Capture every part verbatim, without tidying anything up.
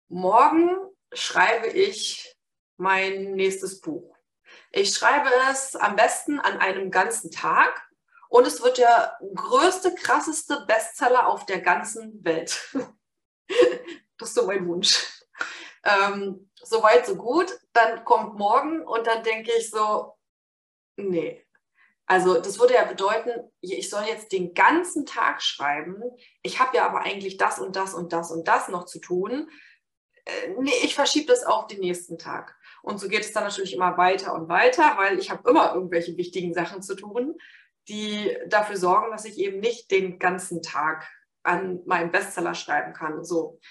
Morgen schreibe ich mein nächstes Buch. Ich schreibe es am besten an einem ganzen Tag und es wird der größte, krasseste Bestseller auf der ganzen Welt. Das ist so mein Wunsch. Ähm, Soweit, so gut. Dann kommt morgen und dann denke ich so, nee. Also das würde ja bedeuten, ich soll jetzt den ganzen Tag schreiben. Ich habe ja aber eigentlich das und das und das und das noch zu tun. Äh, nee, ich verschiebe das auf den nächsten Tag. Und so geht es dann natürlich immer weiter und weiter, weil ich habe immer irgendwelche wichtigen Sachen zu tun, die dafür sorgen, dass ich eben nicht den ganzen Tag an meinem Bestseller schreiben kann. So.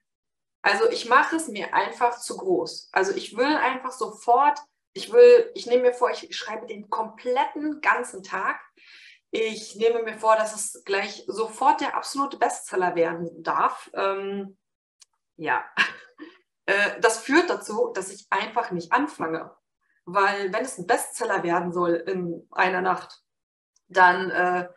Also ich mache es mir einfach zu groß. Also ich will einfach sofort, ich will, ich nehme mir vor, ich schreibe den kompletten ganzen Tag. Ich nehme mir vor, dass es gleich sofort der absolute Bestseller werden darf. Ähm, ja, äh, das führt dazu, dass ich einfach nicht anfange. Weil wenn es ein Bestseller werden soll in einer Nacht, dann äh,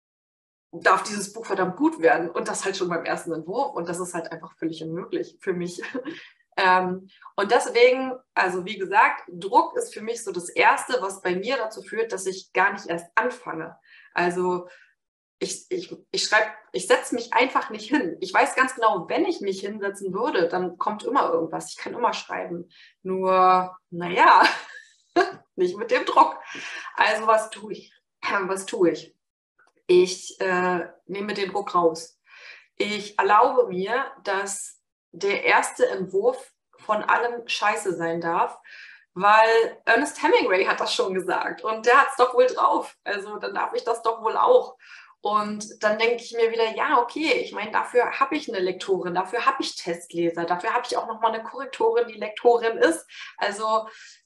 darf dieses Buch verdammt gut werden und das halt schon beim ersten Entwurf und das ist halt einfach völlig unmöglich für mich. ähm, und deswegen, also wie gesagt, Druck ist für mich so das Erste, was bei mir dazu führt, dass ich gar nicht erst anfange. Also ich, ich, ich schreibe, ich setze mich einfach nicht hin. Ich weiß ganz genau, wenn ich mich hinsetzen würde, dann kommt immer irgendwas. Ich kann immer schreiben. Nur, naja, nicht mit dem Druck. Also was tue ich? Was tue ich? Ich äh, nehme den Druck raus. Ich erlaube mir, dass der erste Entwurf von allem scheiße sein darf, weil Ernest Hemingway hat das schon gesagt und der hat es doch wohl drauf. Also dann darf ich das doch wohl auch. Und dann denke ich mir wieder, ja, okay, ich meine, dafür habe ich eine Lektorin, dafür habe ich Testleser, dafür habe ich auch nochmal eine Korrektorin, die Lektorin ist. Also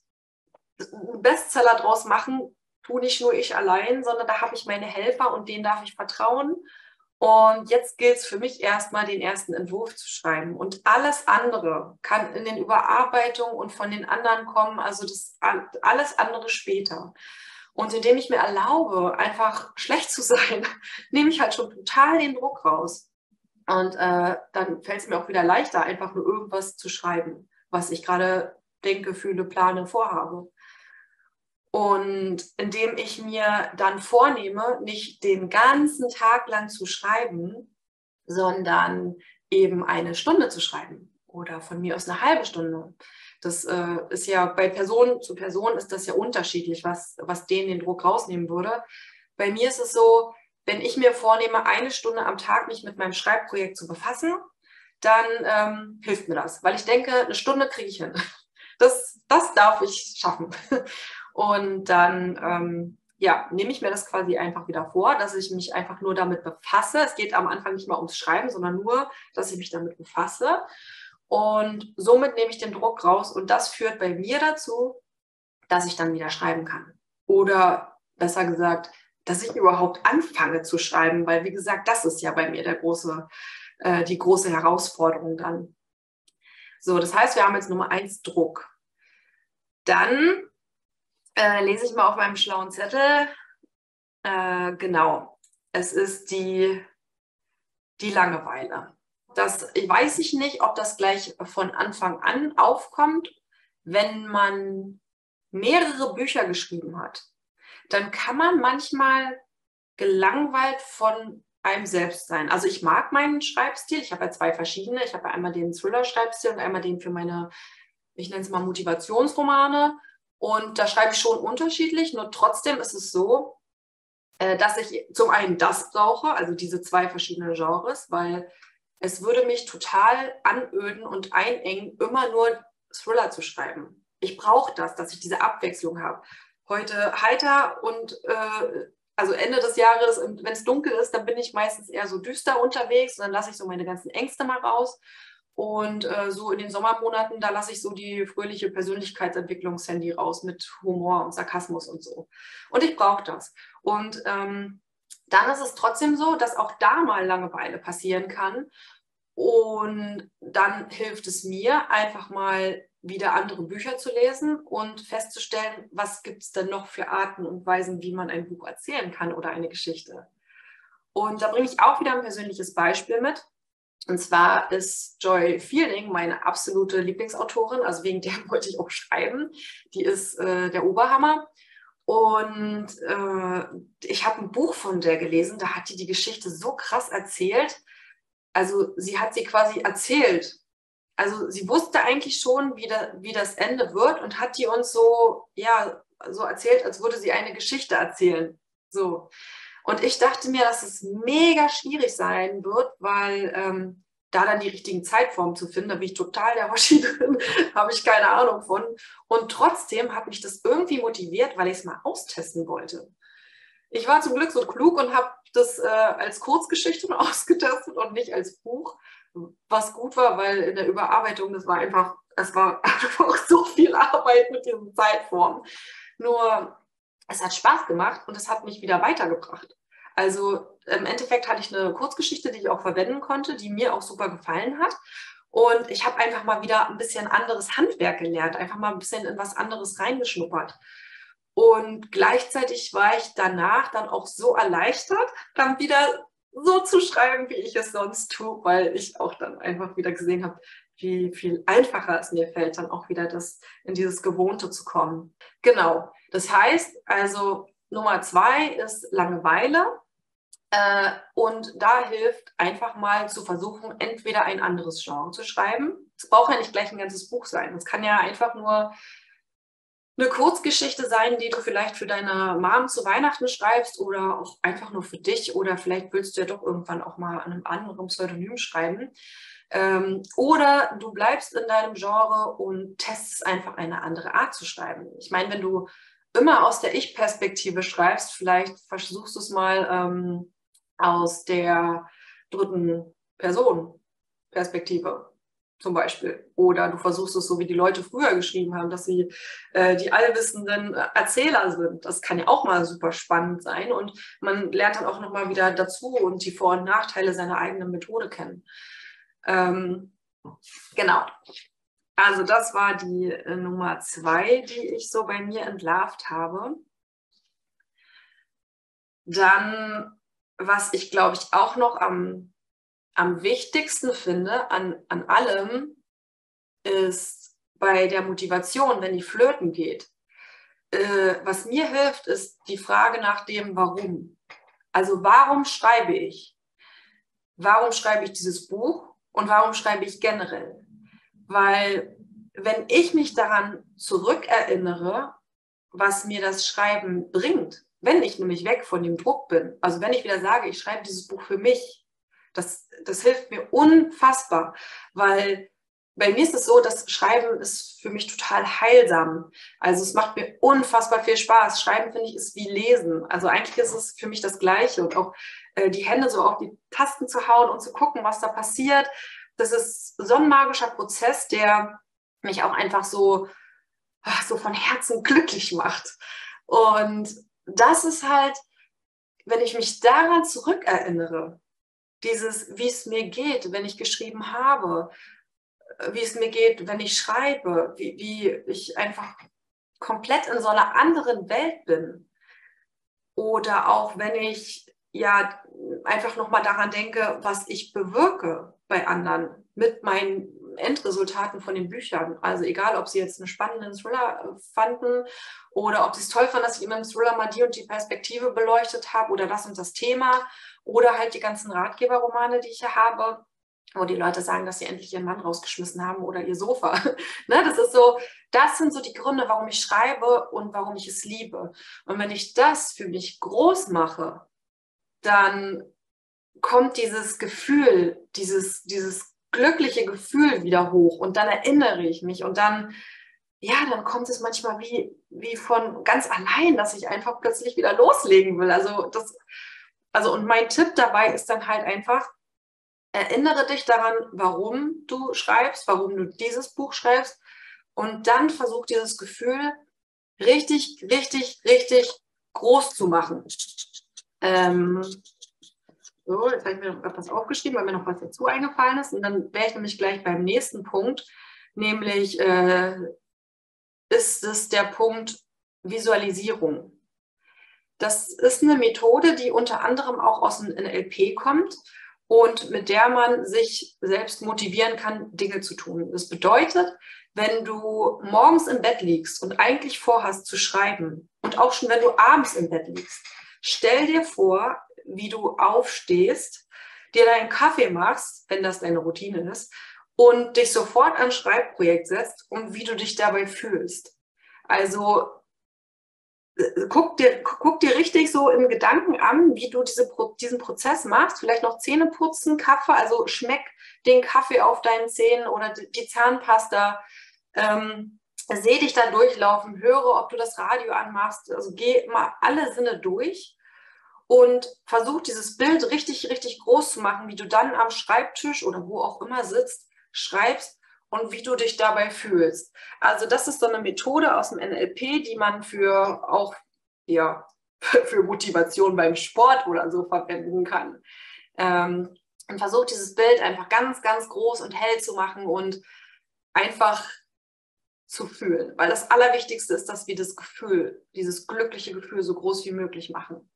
einen Bestseller draus machen, tue nicht nur ich allein, sondern da habe ich meine Helfer und denen darf ich vertrauen. Und jetzt gilt es für mich erstmal, den ersten Entwurf zu schreiben. Und alles andere kann in den Überarbeitungen und von den anderen kommen, also das alles andere später. Und indem ich mir erlaube, einfach schlecht zu sein, nehme ich halt schon total den Druck raus. Und äh, dann fällt es mir auch wieder leichter, einfach nur irgendwas zu schreiben, was ich gerade denke, fühle, plane, vorhabe. Und indem ich mir dann vornehme, nicht den ganzen Tag lang zu schreiben, sondern eben eine Stunde zu schreiben oder von mir aus eine halbe Stunde. Das äh, ist ja bei Person zu Person ist das ja unterschiedlich, was, was denen den Druck rausnehmen würde. Bei mir ist es so, wenn ich mir vornehme, eine Stunde am Tag mich mit meinem Schreibprojekt zu befassen, dann ähm, hilft mir das, weil ich denke, eine Stunde kriege ich hin. Das, das darf ich schaffen. Und dann ähm, ja, nehme ich mir das quasi einfach wieder vor, dass ich mich einfach nur damit befasse. Es geht am Anfang nicht mal ums Schreiben, sondern nur, dass ich mich damit befasse. Und somit nehme ich den Druck raus. Und das führt bei mir dazu, dass ich dann wieder schreiben kann. Oder besser gesagt, dass ich überhaupt anfange zu schreiben. Weil, wie gesagt, das ist ja bei mir der große, äh, die große Herausforderung dann. So, das heißt, wir haben jetzt Nummer eins Druck. Dann äh, lese ich mal auf meinem schlauen Zettel. Äh, genau, es ist die, die Langeweile. Das ich weiß ich nicht, ob das gleich von Anfang an aufkommt. Wenn man mehrere Bücher geschrieben hat, dann kann man manchmal gelangweilt von einem selbst sein. Also ich mag meinen Schreibstil. Ich habe ja zwei verschiedene. Ich habe ja einmal den Thriller-Schreibstil und einmal den für meine, ich nenne es mal Motivationsromane. Und da schreibe ich schon unterschiedlich. Nur trotzdem ist es so, dass ich zum einen das brauche, also diese zwei verschiedenen Genres, weil es würde mich total anöden und einengen, immer nur Thriller zu schreiben. Ich brauche das, dass ich diese Abwechslung habe. Heute heiter und äh, also Ende des Jahres, wenn es dunkel ist, dann bin ich meistens eher so düster unterwegs und dann lasse ich so meine ganzen Ängste mal raus. Und äh, so in den Sommermonaten, da lasse ich so die fröhliche Persönlichkeitsentwicklungs-Handy raus mit Humor und Sarkasmus und so. Und ich brauche das. Und ähm, dann ist es trotzdem so, dass auch da mal Langeweile passieren kann. Und dann hilft es mir, einfach mal wieder andere Bücher zu lesen und festzustellen, was gibt es denn noch für Arten und Weisen, wie man ein Buch erzählen kann oder eine Geschichte. Und da bringe ich auch wieder ein persönliches Beispiel mit. Und zwar ist Joy Fielding meine absolute Lieblingsautorin, also wegen der wollte ich auch schreiben. Die ist äh, der Oberhammer. Und äh, ich habe ein Buch von der gelesen, da hat die die Geschichte so krass erzählt. Also sie hat sie quasi erzählt. Also sie wusste eigentlich schon, wie, da, wie das Ende wird und hat die uns so, ja, so erzählt, als würde sie eine Geschichte erzählen. So. Und ich dachte mir, dass es mega schwierig sein wird, weil ähm, da dann die richtigen Zeitformen zu finden, da bin ich total der Hoshi drin, habe ich keine Ahnung von. Und trotzdem hat mich das irgendwie motiviert, weil ich es mal austesten wollte. Ich war zum Glück so klug und habe das äh, als Kurzgeschichte ausgetestet und nicht als Buch, was gut war, weil in der Überarbeitung, das war einfach, es war einfach so viel Arbeit mit diesen Zeitformen. Nur es hat Spaß gemacht und es hat mich wieder weitergebracht. Also im Endeffekt hatte ich eine Kurzgeschichte, die ich auch verwenden konnte, die mir auch super gefallen hat. Und ich habe einfach mal wieder ein bisschen anderes Handwerk gelernt, einfach mal ein bisschen in was anderes reingeschnuppert. Und gleichzeitig war ich danach dann auch so erleichtert, dann wieder so zu schreiben, wie ich es sonst tue, weil ich auch dann einfach wieder gesehen habe, wie viel einfacher es mir fällt, dann auch wieder das, in dieses Gewohnte zu kommen. Genau, das heißt also Nummer zwei ist Langeweile äh, und da hilft einfach mal zu versuchen, entweder ein anderes Genre zu schreiben. Es braucht ja nicht gleich ein ganzes Buch sein, es kann ja einfach nur eine Kurzgeschichte sein, die du vielleicht für deine Mom zu Weihnachten schreibst oder auch einfach nur für dich oder vielleicht willst du ja doch irgendwann auch mal an einem anderen Pseudonym schreiben. Ähm, oder du bleibst in deinem Genre und testest einfach eine andere Art zu schreiben. Ich meine, wenn du immer aus der Ich-Perspektive schreibst, vielleicht versuchst du es mal ähm, aus der dritten Person-Perspektive. Zum Beispiel. Oder du versuchst es so, wie die Leute früher geschrieben haben, dass sie äh, die allwissenden Erzähler sind. Das kann ja auch mal super spannend sein. Und man lernt dann auch nochmal wieder dazu und die Vor- und Nachteile seiner eigenen Methode kennen. Ähm, genau. Also das war die äh, Nummer zwei, die ich so bei mir entlarvt habe. Dann, was ich glaube ich auch noch am, am wichtigsten finde an, an allem, ist bei der Motivation, wenn die flöten geht. Äh, was mir hilft, ist die Frage nach dem Warum. Also warum schreibe ich? Warum schreibe ich dieses Buch und warum schreibe ich generell? Weil wenn ich mich daran zurückerinnere, was mir das Schreiben bringt, wenn ich nämlich weg von dem Druck bin, also wenn ich wieder sage, ich schreibe dieses Buch für mich, das, das hilft mir unfassbar, weil bei mir ist es so, das Schreiben ist für mich total heilsam. Also es macht mir unfassbar viel Spaß. Schreiben, finde ich, ist wie Lesen. Also eigentlich ist es für mich das Gleiche. Und auch äh, die Hände so auf die Tasten zu hauen und zu gucken, was da passiert. Das ist so ein magischer Prozess, der mich auch einfach so, ach, so von Herzen glücklich macht. Und das ist halt, wenn ich mich daran zurückerinnere, dieses, wie es mir geht, wenn ich geschrieben habe, wie es mir geht, wenn ich schreibe, wie, wie ich einfach komplett in so einer anderen Welt bin. Oder auch wenn ich ja einfach nochmal daran denke, was ich bewirke bei anderen mit meinen Endresultaten von den Büchern. Also egal, ob sie jetzt einen spannenden Thriller fanden oder ob sie es toll fanden, dass ich immer im Thriller mal die und die Perspektive beleuchtet habe oder das und das Thema oder halt die ganzen Ratgeberromane, die ich hier habe, wo die Leute sagen, dass sie endlich ihren Mann rausgeschmissen haben oder ihr Sofa. Ne, das ist so, das sind so die Gründe, warum ich schreibe und warum ich es liebe. Und wenn ich das für mich groß mache, dann kommt dieses Gefühl, dieses, dieses glückliche Gefühl wieder hoch und dann erinnere ich mich und dann, ja, dann kommt es manchmal wie, wie von ganz allein, dass ich einfach plötzlich wieder loslegen will. Also das, also und mein Tipp dabei ist dann halt einfach, erinnere dich daran, warum du schreibst, warum du dieses Buch schreibst und dann versuch dieses Gefühl richtig, richtig, richtig groß zu machen. Ähm, so, jetzt habe ich mir noch etwas aufgeschrieben, weil mir noch was dazu eingefallen ist und dann wäre ich nämlich gleich beim nächsten Punkt, nämlich äh, ist es der Punkt Visualisierung. Das ist eine Methode, die unter anderem auch aus dem N L P kommt. und mit der man sich selbst motivieren kann, Dinge zu tun. Das bedeutet, wenn du morgens im Bett liegst und eigentlich vorhast zu schreiben und auch schon wenn du abends im Bett liegst, stell dir vor, wie du aufstehst, dir deinen Kaffee machst, wenn das deine Routine ist, und dich sofort an ein Schreibprojekt setzt und wie du dich dabei fühlst. Also guck dir, guck dir richtig so im Gedanken an, wie du diese, diesen Prozess machst. Vielleicht noch Zähne putzen, Kaffee, also schmeck den Kaffee auf deinen Zähnen oder die Zahnpasta. Ähm, seh dich da durchlaufen, höre, ob du das Radio anmachst. Also geh mal alle Sinne durch und versuch dieses Bild richtig, richtig groß zu machen, wie du dann am Schreibtisch oder wo auch immer sitzt, schreibst und wie du dich dabei fühlst. Also das ist so eine Methode aus dem N L P, die man für auch ja, für Motivation beim Sport oder so verwenden kann. Ähm, und versucht dieses Bild einfach ganz, ganz groß und hell zu machen und einfach zu fühlen. Weil das Allerwichtigste ist, dass wir das Gefühl, dieses glückliche Gefühl so groß wie möglich machen.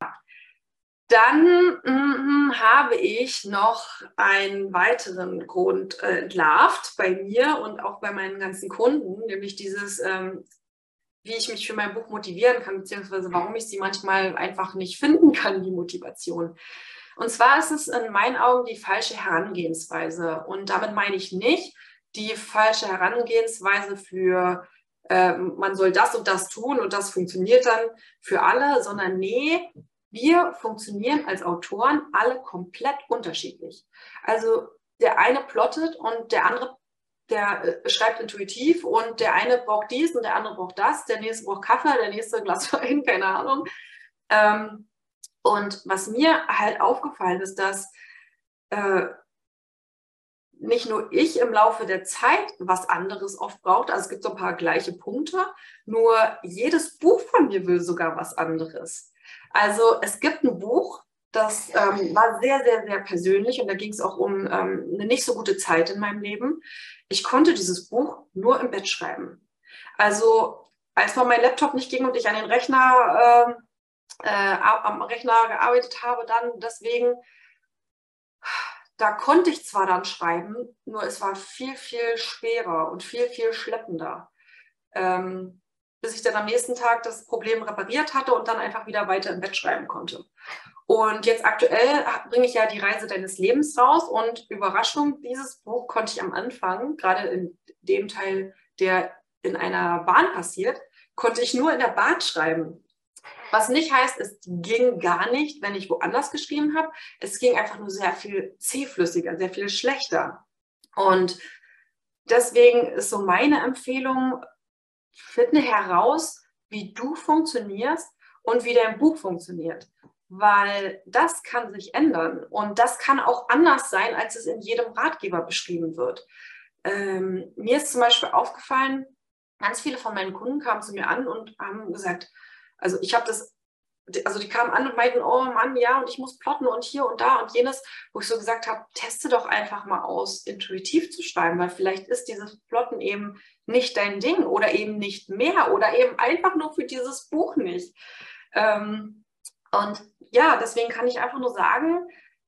Dann mh, habe ich noch einen weiteren Grund äh, entlarvt bei mir und auch bei meinen ganzen Kunden, nämlich dieses, ähm, wie ich mich für mein Buch motivieren kann, beziehungsweise warum ich sie manchmal einfach nicht finden kann, die Motivation. Und zwar ist es in meinen Augen die falsche Herangehensweise. Und damit meine ich nicht die falsche Herangehensweise für, äh, man soll das und das tun und das funktioniert dann für alle, sondern nee, wir funktionieren als Autoren alle komplett unterschiedlich. Also der eine plottet und der andere, der äh, schreibt intuitiv und der eine braucht dies und der andere braucht das, der nächste braucht Kaffee, der nächste Glas Wein, keine Ahnung. Ähm, und was mir halt aufgefallen ist, dass äh, nicht nur ich im Laufe der Zeit was anderes oft braucht, also es gibt so ein paar gleiche Punkte, nur jedes Buch von mir will sogar was anderes. Also es gibt ein Buch, das ähm, war sehr, sehr, sehr persönlich und da ging es auch um ähm, eine nicht so gute Zeit in meinem Leben. Ich konnte dieses Buch nur im Bett schreiben. Also als mal mein Laptop nicht ging und ich an den Rechner, äh, äh, am Rechner gearbeitet habe, dann deswegen, da konnte ich zwar dann schreiben, nur es war viel, viel schwerer und viel, viel schleppender. Ähm, bis ich dann am nächsten Tag das Problem repariert hatte und dann einfach wieder weiter im Bett schreiben konnte. Und jetzt aktuell bringe ich ja die Reise deines Lebens raus und Überraschung, dieses Buch konnte ich am Anfang, gerade in dem Teil, der in einer Bahn passiert, konnte ich nur in der Bahn schreiben. Was nicht heißt, es ging gar nicht, wenn ich woanders geschrieben habe. Es ging einfach nur sehr viel zähflüssiger, sehr viel schlechter. Und deswegen ist so meine Empfehlung, finde heraus, wie du funktionierst und wie dein Buch funktioniert. Weil das kann sich ändern und das kann auch anders sein, als es in jedem Ratgeber beschrieben wird. Ähm, mir ist zum Beispiel aufgefallen, ganz viele von meinen Kunden kamen zu mir an und haben gesagt, also ich habe das, also die kamen an und meinten, oh Mann, ja, und ich muss plotten und hier und da und jenes, wo ich so gesagt habe, teste doch einfach mal aus, intuitiv zu schreiben, weil vielleicht ist dieses Plotten eben nicht dein Ding oder eben nicht mehr oder eben einfach nur für dieses Buch nicht. Ähm, und ja, deswegen kann ich einfach nur sagen,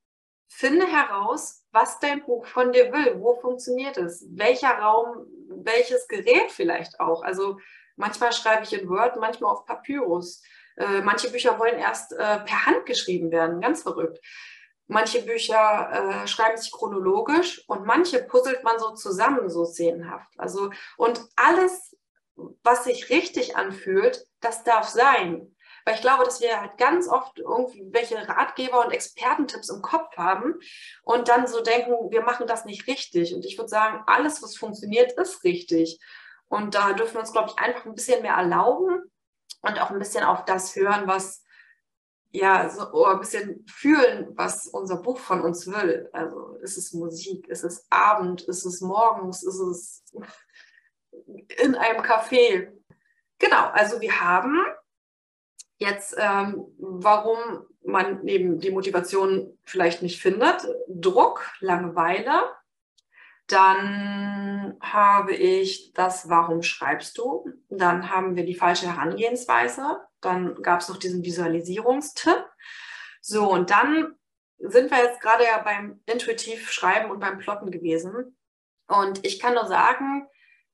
finde heraus, was dein Buch von dir will, wo funktioniert es, welcher Raum, welches Gerät vielleicht auch. Also manchmal schreibe ich in Word, manchmal auf Papyrus. Äh, manche Bücher wollen erst äh, per Hand geschrieben werden, ganz verrückt. Manche Bücher äh, schreiben sich chronologisch und manche puzzelt man so zusammen, so szenenhaft. Also, und alles, was sich richtig anfühlt, das darf sein. Weil ich glaube, dass wir halt ganz oft irgendwie welche Ratgeber und Expertentipps im Kopf haben und dann so denken, wir machen das nicht richtig. Und ich würde sagen, alles, was funktioniert, ist richtig. Und da dürfen wir uns, glaube ich, einfach ein bisschen mehr erlauben und auch ein bisschen auf das hören, was, ja, so oder ein bisschen fühlen, was unser Buch von uns will. Also ist es Musik, ist es Abend, ist es morgens, ist es in einem Café. Genau, also wir haben jetzt, ähm, warum man eben die Motivation vielleicht nicht findet. Druck, Langeweile. Dann habe ich das, warum schreibst du? Dann haben wir die falsche Herangehensweise. Dann gab es noch diesen Visualisierungstipp. So, und dann sind wir jetzt gerade ja beim intuitiv Schreiben und beim Plotten gewesen. Und ich kann nur sagen,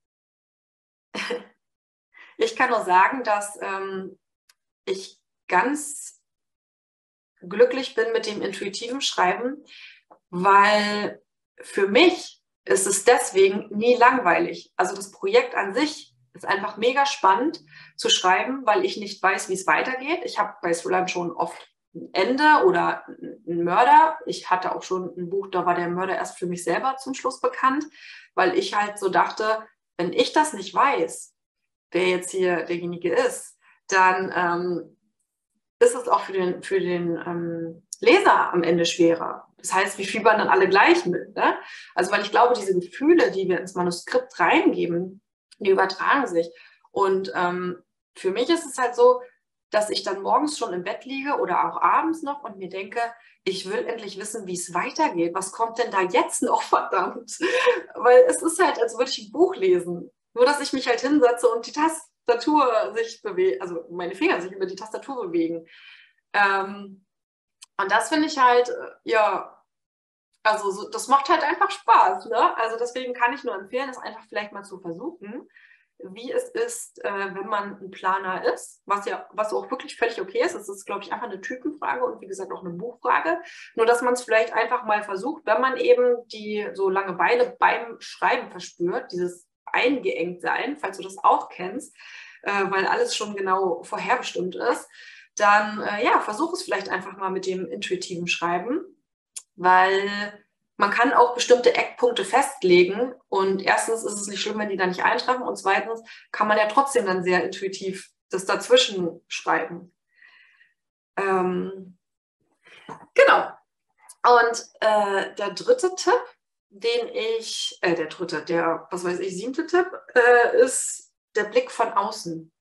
ich kann nur sagen, dass ähm, ich ganz glücklich bin mit dem intuitiven Schreiben, weil für mich ist es deswegen nie langweilig. Also das Projekt an sich ist einfach mega spannend zu schreiben, weil ich nicht weiß, wie es weitergeht. Ich habe bei Thrillern schon oft ein Ende oder einen Mörder. Ich hatte auch schon ein Buch, da war der Mörder erst für mich selber zum Schluss bekannt, weil ich halt so dachte, wenn ich das nicht weiß, wer jetzt hier derjenige ist, dann ähm, ist es auch für den, für den ähm, Leser am Ende schwerer. Das heißt, wir fiebern dann alle gleich mit. Ne? Also weil ich glaube, diese Gefühle, die wir ins Manuskript reingeben, die übertragen sich. Und ähm, für mich ist es halt so, dass ich dann morgens schon im Bett liege oder auch abends noch und mir denke, ich will endlich wissen, wie es weitergeht. Was kommt denn da jetzt noch, verdammt? Weil es ist halt, als würde ich ein Buch lesen. Nur, dass ich mich halt hinsetze und die Tastatur sich bewegt, also meine Finger sich über die Tastatur bewegen. Ähm, und das finde ich halt, ja, also so, das macht halt einfach Spaß. Ne? Also deswegen kann ich nur empfehlen, es einfach vielleicht mal zu versuchen, wie es ist, äh, wenn man ein Planer ist, was ja, was auch wirklich völlig okay ist. Das ist, glaube ich, einfach eine Typenfrage und wie gesagt auch eine Buchfrage. Nur, dass man es vielleicht einfach mal versucht, wenn man eben die so Langeweile beim Schreiben verspürt, dieses eingeengt sein, falls du das auch kennst, äh, weil alles schon genau vorherbestimmt ist, dann äh, ja, versuch es vielleicht einfach mal mit dem intuitiven Schreiben, weil man kann auch bestimmte Eckpunkte festlegen und erstens ist es nicht schlimm, wenn die da nicht eintreffen und zweitens kann man ja trotzdem dann sehr intuitiv das dazwischen schreiben. Ähm, genau. Und äh, der dritte Tipp, den ich, äh, der dritte, der, was weiß ich, siebte Tipp, äh, ist der Blick von außen.